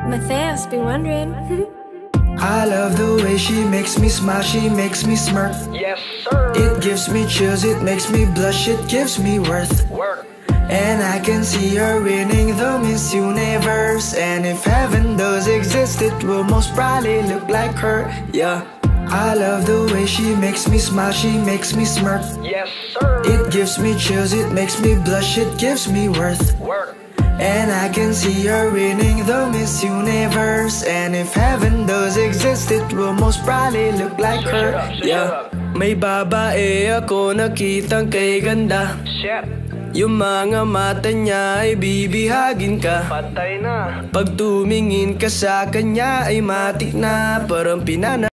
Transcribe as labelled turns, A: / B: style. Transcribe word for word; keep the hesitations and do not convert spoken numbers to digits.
A: Matthias be wondering.
B: I love the way she makes me smile, she makes me smirk.
C: Yes, sir.
B: It gives me chills, it makes me blush, it gives me worth.
C: Work.
B: And I can see her winning the Miss Universe. And if heaven does exist, it will most probably look like her, yeah. I love the way she makes me smile, she makes me smirk.
C: Yes, sir.
B: It gives me chills, it makes me blush, it gives me worth.
C: Work.
B: And I can see her winning the Miss Universe. And if heaven does exist, it will most probably look like her, yeah. May babae ako nakitang kay ganda.
C: Shit.
B: Yung mga mata niya ay bibihagin ka.
C: Patay na.
B: Pag tumingin ka sa kanya ay matik na, parang pinana.